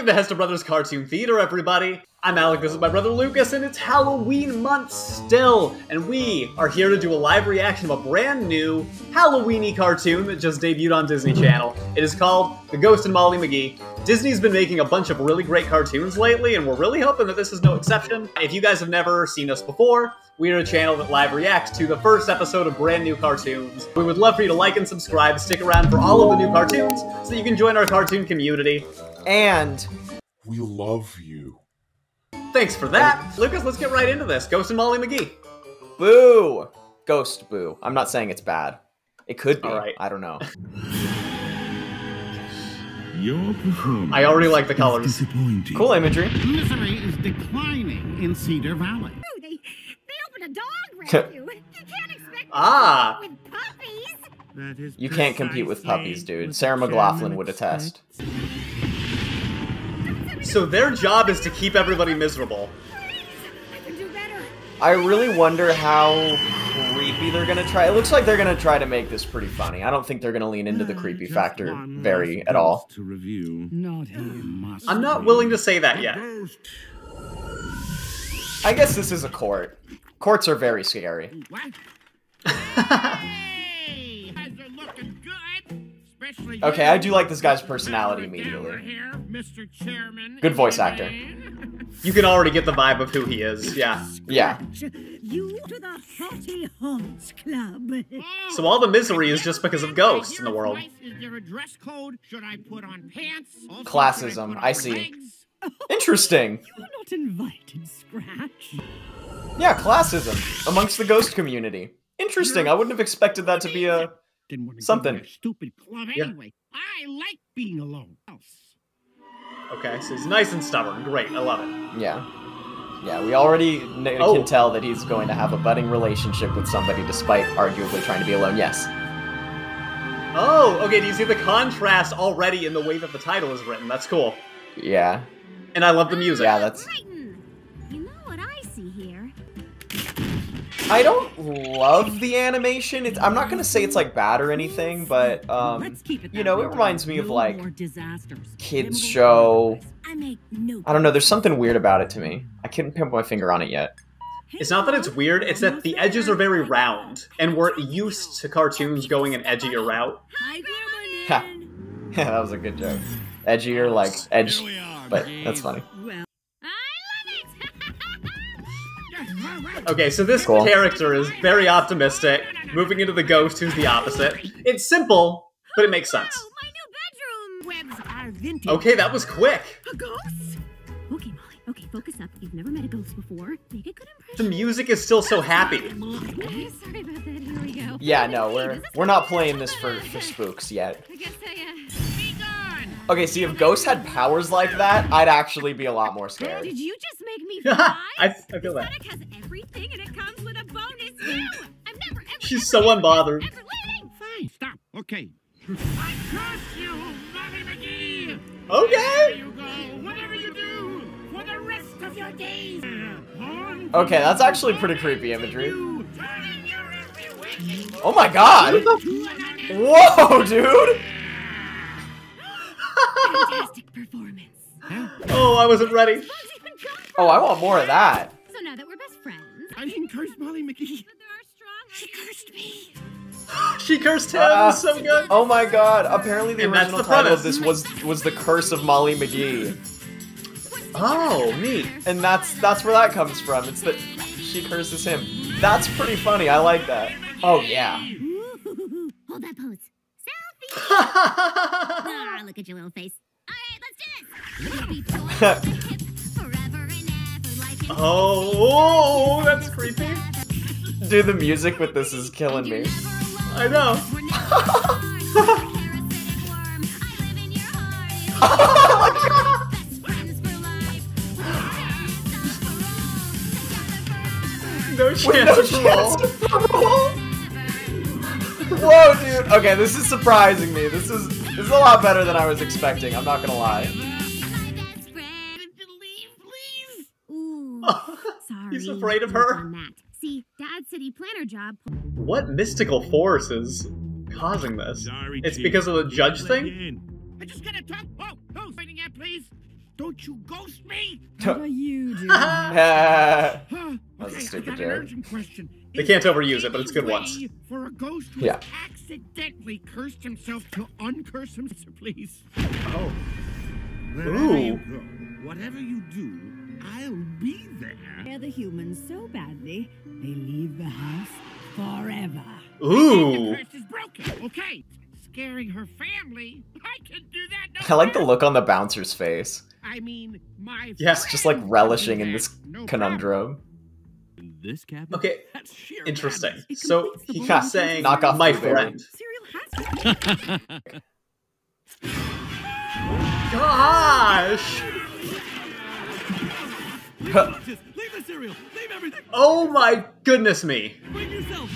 Welcome to Hester Bros Cartoon Theater, everybody! I'm Alec, this is my brother Lucas, and it's Halloween month still! And we are here to do a live reaction of a brand new Halloween-y cartoon that just debuted on Disney Channel. It is called The Ghost and Molly McGee. Disney's been making a bunch of really great cartoons lately, and we're really hoping that this is no exception. If you guys have never seen us before, we are a channel that live reacts to the first episode of brand new cartoons. We would love for you to like and subscribe, stick around for all of the new cartoons, so that you can join our cartoon community. And we love you. Thanks for that. Lucas, let's get right into this. Ghost and Molly McGee. boo! Ghost boo. I'm not saying it's bad. It could be. All right. I don't know. Your performance I already like the colors. disappointing. Cool imagery. Misery is declining in Cedar Valley. Oh, they opened a dog rescue. You can't expect Ah. to compete with puppies. That is You can't compete with precisely puppies, dude. what Sarah the McLachlan chairman would attest. So their job is to keep everybody miserable. I can do better. I really wonder how creepy they're gonna try. It looks like they're gonna try to make this pretty funny. I don't think they're gonna lean into the creepy Just factor one very last at all. ghost to review. Not him. I'm not willing to say that yet. I guess this is a court. Courts are very scary. What? Hey, guys are looking good. Especially Okay, you. I do like this guy's personality immediately. Here, Mr. Chairman. Good voice actor. You can already get the vibe of who he is, yeah. Yeah. You to the Hottie Haunts Club. So all the misery is just because of ghosts in the world. Is there a dress code? Should I put on pants? Also, Classism, should put I on see. legs? Interesting. You're not invited, Scratch. Yeah, classism amongst the ghost community. Interesting. I wouldn't have expected that to be a... Didn't want to something. go to that stupid club Yeah. anyway. I like being alone. Okay, so he's nice and stubborn. Great, I love it. Yeah. Yeah, we already Oh. can tell that he's going to have a budding relationship with somebody despite arguably trying to be alone. Yes. Oh, okay, do you see the contrast already in the way that the title is written? That's cool. Yeah. And I love the music. Yeah, that's... Brighton. You know what I see here? I don't love the animation. I'm not gonna say it's like bad or anything, but you know, it reminds me of like kids show. I make no. I don't know. There's something weird about it to me. I couldn't pin my finger on it yet. It's not that it's weird, it's that the edges are very round, and we're used to cartoons going an edgier route. Hi, Ha. Grandma. Yeah, that was a good joke. Edgier, like edge, but that's funny. Well, I love it. Okay, so this Cool. character is very optimistic, moving into the ghost who's the opposite. It's simple, but it makes sense. Oh, my new bedroom. Webs are vintage. Okay, that was quick. A ghost? Okay, Molly. Okay, focus up. You've never met a ghost before. Make a good The impression. music is still so happy. Sorry about that. Here we go. Yeah, no, we're not playing this for spooks yet. I guess Be gone. Okay, see, if ghosts had powers like that, I'd actually be a lot more scared. Did you just make me fly? I feel that. Aesthetic has everything and it comes with a bonus too. I'm never ever. She's so unbothered. Ever leaving. Fine, stop. Okay. I trust you, Molly McGee. There Okay. you go. Whatever you do, for the rest of your days. Okay, that's actually pretty creepy imagery. Oh my god! Whoa, dude! Fantastic performance. Oh, I wasn't ready. Bugs even come from. Oh, I want more of that. So now that we're best friends, I didn't curse Molly McGee. but there are strong. She cursed me. She cursed him. It was so good. Oh my god, apparently the And that's original the title of premise. this was The Curse of Molly McGee. Oh, neat. And that's where that comes from. It's that she curses him. That's pretty funny. I like that. Oh yeah. Ooh, hold that pose. Selfie. Ah, look at your little face. All right, let's do this. We'll be forever and ever like it. Oh, that's creepy. Dude, the music with this is killing me. I know. No chance No of chance parole. of parole. Whoa, dude. Okay, this is surprising me. This is a lot better than I was expecting. I'm not gonna lie. Ooh, sorry. He's afraid of her. On that. See, Dad's city planner job. What mystical force is causing this? Sorry, It's Chief. because of the judge thing? I just gotta talk. Oh, who's waiting at, please? Don't you ghost me? What are you doing? That's Huh? a Okay, stupid I got joke. an urgent question. They Is can't there overuse it, but it's good any once. way for a ghost who Yeah. has accidentally cursed himself to uncurse himself, please? Oh. Wherever you Ooh. go, whatever you do, I'll be there. They're the humans so badly, they leave the house forever. The Ooh. curse is broken. Okay, scaring her family. I can do that. No I like the problem. look on the bouncer's face. I mean, my Yes, friend Just like can relishing do in that. this No conundrum. In this cabin? Okay, That's sheer interesting. madness. It So completes the he's bowling saying, Knock off my Blueberry. friend. Cereal has Gosh! Just leave the cereal. Leave everything. Oh my goodness me. Bring yourself.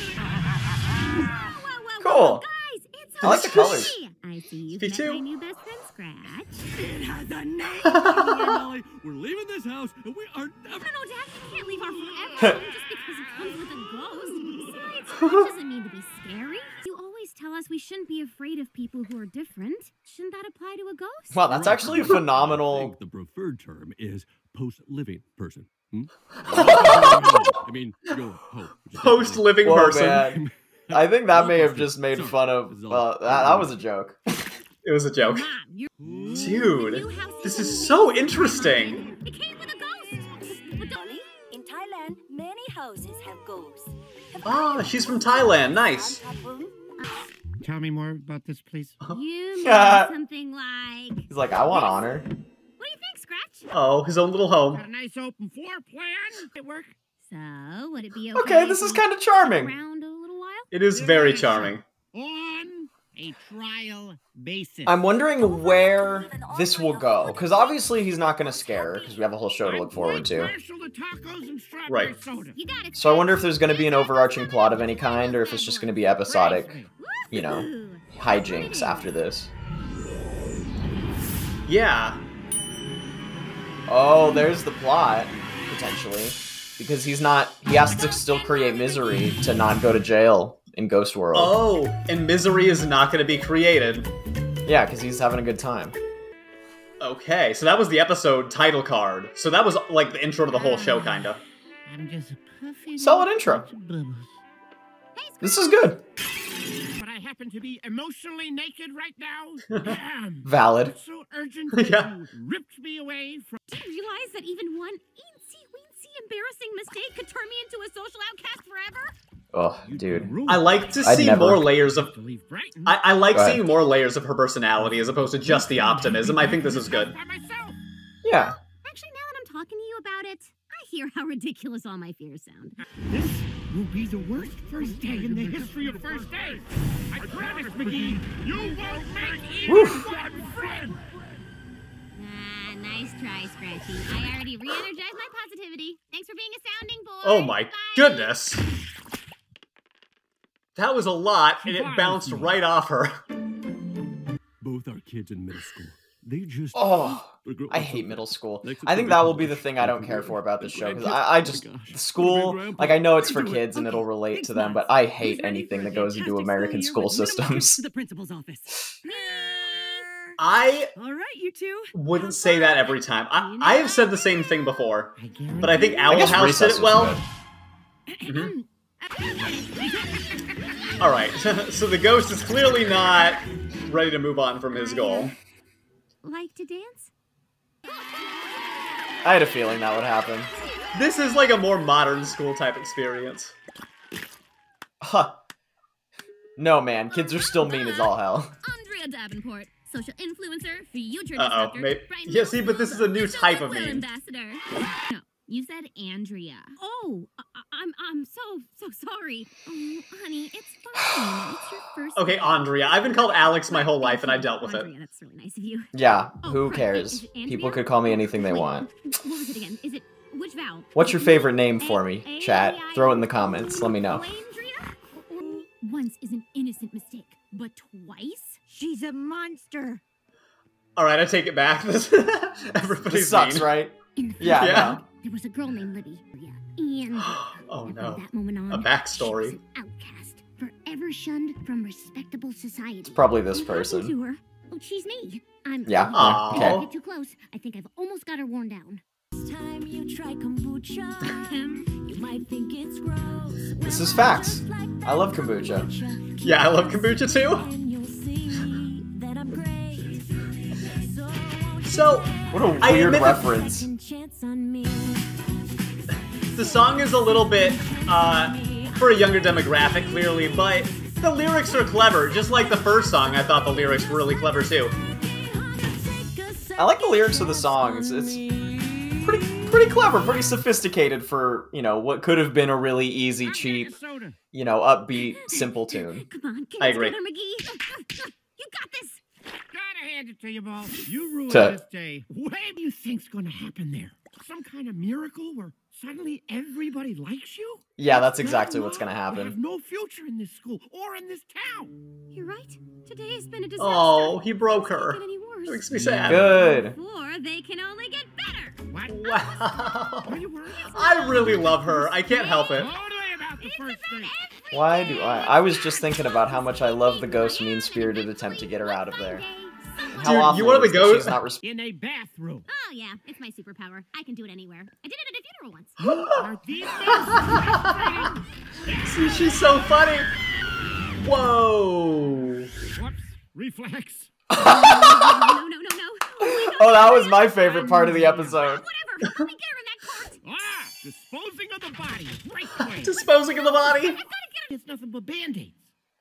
Cool. Guys, it's I like the okay. colors. I see you've Me met too. my new best friend, Scratch. It has a name. Don't worry, Molly. We're leaving this house, and we are never. No, Dad, you can't leave our forever home just because it comes with a ghost. Besides, Scratch doesn't mean to be scary. You always tell us we shouldn't be afraid of people who are different. Shouldn't that apply to a ghost? Wow, that's actually a I phenomenal. think the preferred term is post-living person. Hmm? I mean, your hope. Post-living Whoa, person. man. I think that may have Sorry, just made fun this of. is all- Well, that was a joke. It was a joke. Mom, your Dude, house this an is so amazing interesting. design. It came with a ghost. But don't In Thailand, many houses have ghosts. Ah, she's from Thailand. Nice. Tell me more about this, please. you mean Yeah. something like... He's like, I want honor. What do you think, Scratch? Oh, his own little Got home. a nice open floor plan. It work? So, would it be okay? Okay, this if is we kind of stick charming. around a little while? It is very charming. On a trial basis. I'm wondering where this will go, because obviously he's not going to scare her, because we have a whole show to look forward to. Partial to tacos and strawberry Right. soda. You got it. So I wonder if there's going to be an overarching plot of any kind, or if it's just going to be episodic, you know, Woohoo! hijinks after this. Yeah. Oh, there's the plot, potentially. Because he has to still create misery to not go to jail in Ghost World. Oh, and misery is not going to be created. Yeah, because he's having a good time. Okay, so that was the episode title card. So that was like the intro to the whole show, kinda. I'm just puffing. Solid intro. Bubbles. This is good. But I happen to be emotionally naked right now. Valid. It's so urgent Yeah. that you ripped me away from. Do you realize that even one eensy-weensy embarrassing mistake could turn me into a social outcast forever? Oh, dude. I like to I'd see never- more layers of... To leave Brighton. I like Go ahead. seeing more layers of her personality as opposed to just the optimism. I think this is good. By myself. Yeah. Actually, now that I'm talking to you about it, I hear how ridiculous all my fears sound. This will be the worst first day in the history of first days. I promise, McGee, you won't make even one friend. Ah, nice try, Scratchy. I already re-energized my positivity. Thanks for being a sounding board. Oh my Bye. goodness. That was a lot, and it Surprise bounced me. right off her. Both our kids in middle school. They just. Oh, They grow I up hate so middle fast. school. Next I think to that the will be the college, thing I don't they care grow for up. about this The show, because grandkids, I oh just, my gosh. the school, Great-grandpa. like I know it's for Do it. kids and it'll Okay. relate Thanks, to them, Max. but I hate Who's ready anything for that a goes into fantastic American year school with minimal trips systems. to the principal's office. I All right, you two. wouldn't say that every time. I have said the same thing before, I guarantee but I think I Owl guess House did Recess it was well. good. Alright, so the ghost is clearly not ready to move on from his goal. Like to dance? I had a feeling that would happen. This is like a more modern school type experience. Huh. No, man, kids are still mean as all hell. Andrea Davenport, social influencer, future Uh-oh, disruptor. yeah, see, but this is a new social type of goodwill meme. ambassador. No, you said Andrea. Oh, I'm so sorry. Oh, honey, it's fine. It's your first. Okay, day. Andrea. I've been called Alex my whole life, and I dealt with it. Andrea, that's really nice of you. Yeah, Oh, who right, cares? is it Andrea? People could call me anything they Wait, want. What was it again? Is it which vowel? What's your favorite name for me, A- chat? A- Throw it in the comments, let me know. Andrea? Once is an innocent mistake, but twice? She's a monster. Alright, I take it back. Everybody's This sucks, mean. right? In the Yeah, Yeah. no. There was a girl named Libby. And Oh from no. that moment on, A backstory. she was an outcast, forever shunned from respectable society. It's probably this What happened person. to her? Oh, she's me. I'm. Yeah. Aw. Okay. Don't get too close. I think I've almost got her worn down. Time you try kombucha, you might think it's gross. This is facts. I love kombucha. Yeah, I love kombucha too. And you'll see that I'm great. So, What a I weird admit that- reference. Second chance on me. the song is a little bit, for a younger demographic, clearly, but the lyrics are clever. Just like the first song, I thought the lyrics were really clever too. I like the lyrics of the song. It's pretty clever, pretty sophisticated for, you know, what could have been a really easy, cheap, Soda. you know, upbeat, simple tune. Come on, get I it agree. together, McGee. You got this. Gotta hand it to you, Ball. You ruined Tuh. this day. What do you think's gonna happen there? Some kind of miracle where suddenly everybody likes you? Yeah, that's exactly what's gonna I have happen. no future in this school or in this town. You're right. Today has been a disaster. Oh, he broke Can't her. get any worse. It makes me sad. Good. Or they can only get better. What? Wow. Are you worried? I really love her. I can't help it. Totally about the first thing. Why do I was just thinking about how much I love the ghost's mean-spirited attempt to get her out of there. How Dude, awful you are it the is that ghost- she's not In a bathroom. Oh yeah, it's my superpower. I can do it anywhere. I did it at a funeral once. Are these things frustrating? See, she's so funny. Whoa. Whoops. Reflex. No. Oh, that was my favorite part of the episode. Whatever. Let me get her in that cart. Ah! Disposing of the body. Right away. Disposing of the body. It's nothing but band-aids.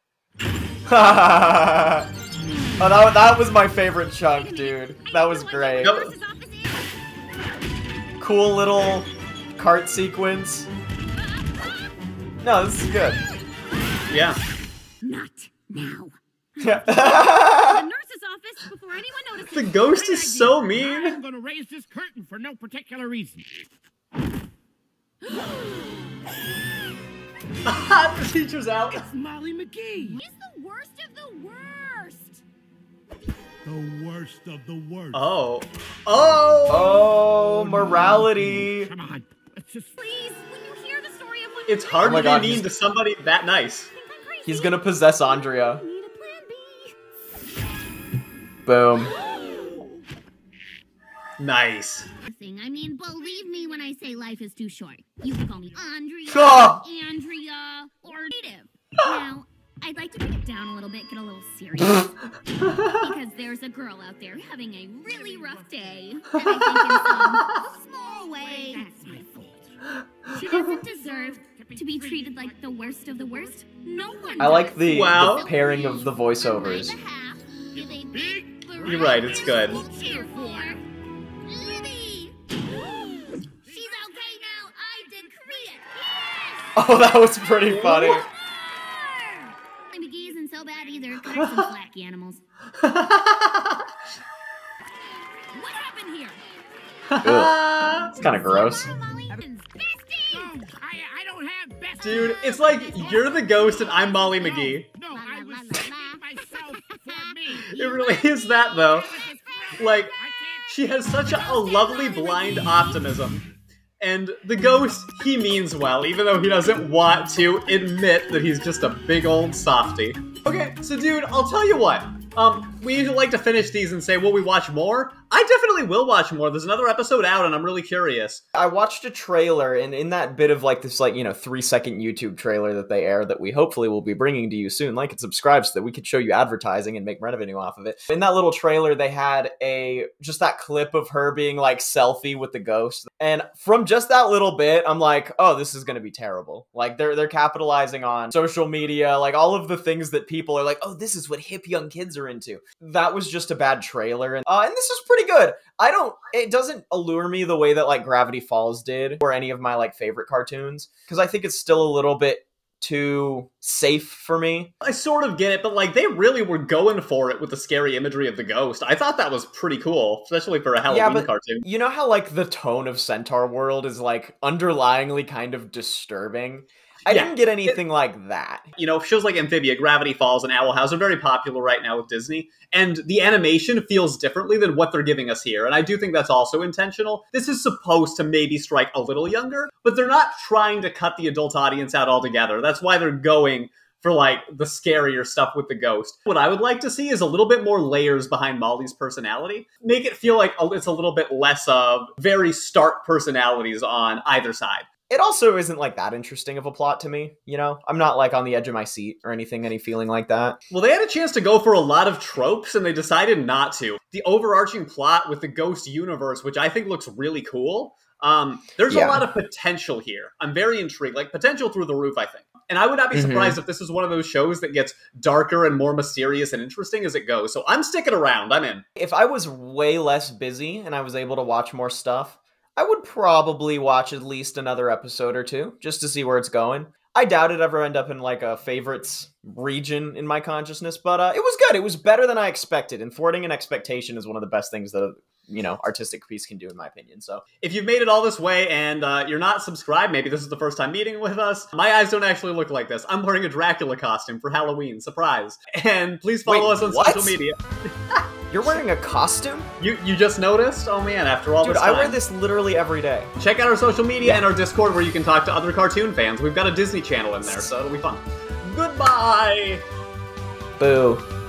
Oh, that was my favorite chunk, dude. That was great. Nope. Nurse's office is. Cool little cart sequence. No, this is good. Yeah. Not now. Yeah. The nurse's office before anyone notices. The ghost is so I'm mean. gonna raise this curtain for no particular reason. The teacher's out. Molly McGee. He's the worst of the worst. The worst of the worst. Oh. Oh. Oh, morality. Come on. Let's just... Please, when you hear the story of one. It's hard Oh my to God, be mean he's- to somebody that nice. He's gonna possess Andrea. Need a plan B. Boom. Nice. I mean, believe me when I say life is too short. You can call me Andrea, Oh. Andrea, or Native. Now, I'd like to bring it down a little bit, get a little serious. Because there's a girl out there having a really rough day. And I think in some small way, That's my fault. she doesn't deserve to be treated like the worst of the worst. No one I like does. the Wow. pairing of the voiceovers. On my behalf, give a big You're right, it's good. cheer for Libby. She's okay now. I decree it. Yes! Oh, that was pretty funny. McGee isn't so bad either. Cut her some slack, you animals. What happened here? Ugh. It's kind of gross. No, I don't have best. Dude, it's like you're the ghost and I'm Molly McGee. No, I was saving myself for me. It really is that though. Like, I can't. she has such a lovely blind optimism. And the ghost, he means well, even though he doesn't want to admit that he's just a big old softy. Okay, so dude, I'll tell you what. We usually like to finish these and say, will we watch more? I definitely will watch more. There's another episode out and I'm really curious. I watched a trailer, and in that bit of like this, like, you know, 3-second YouTube trailer that they air that we hopefully will be bringing to you soon, like and subscribe so that we could show you advertising and make revenue off of it. In that little trailer, they had just that clip of her being like selfie with the ghost. And from just that little bit, I'm like, oh, this is going to be terrible. Like they're capitalizing on social media, like all of the things that people are like, oh, this is what hip young kids are into. That was just a bad trailer. And this is pretty good. It doesn't allure me the way that like Gravity Falls did or any of my like favorite cartoons, because I think it's still a little bit too safe for me. I sort of get it, but like they really were going for it with the scary imagery of the ghost. I thought that was pretty cool, especially for a Halloween cartoon. You know how like the tone of Centaur World is like underlyingly kind of disturbing? I didn't get anything like that. You know, shows like Amphibia, Gravity Falls, and Owl House are very popular right now with Disney, and the animation feels differently than what they're giving us here, and I do think that's also intentional. This is supposed to maybe strike a little younger, but they're not trying to cut the adult audience out altogether. That's why they're going for like the scarier stuff with the ghost. What I would like to see is a little bit more layers behind Molly's personality. Make it feel like it's a little bit less of very stark personalities on either side. It also isn't like that interesting of a plot to me, you know? I'm not like on the edge of my seat or anything, any feeling like that. Well, they had a chance to go for a lot of tropes and they decided not to. The overarching plot with the ghost universe, which I think looks really cool, there's a lot of potential here. I'm very intrigued, like potential through the roof, I think. And I would not be surprised if this is one of those shows that gets darker and more mysterious and interesting as it goes. So I'm sticking around. I'm in. If I was way less busy and I was able to watch more stuff, I would probably watch at least another episode or two just to see where it's going. I doubt it ever end up in like a favorites region in my consciousness, but it was good. It was better than I expected, and thwarting an expectation is one of the best things that artistic piece can do, in my opinion. So if you've made it all this way and you're not subscribed, maybe this is the first time meeting with us, my eyes don't actually look like this. I'm wearing a Dracula costume for Halloween. Surprise. And please follow us on social media. You're wearing a costume? You just noticed? Oh man, after all this time. I wear this literally every day. Check out our social media and our Discord where you can talk to other cartoon fans. We've got a Disney channel in there, so it'll be fun. Goodbye! Boo.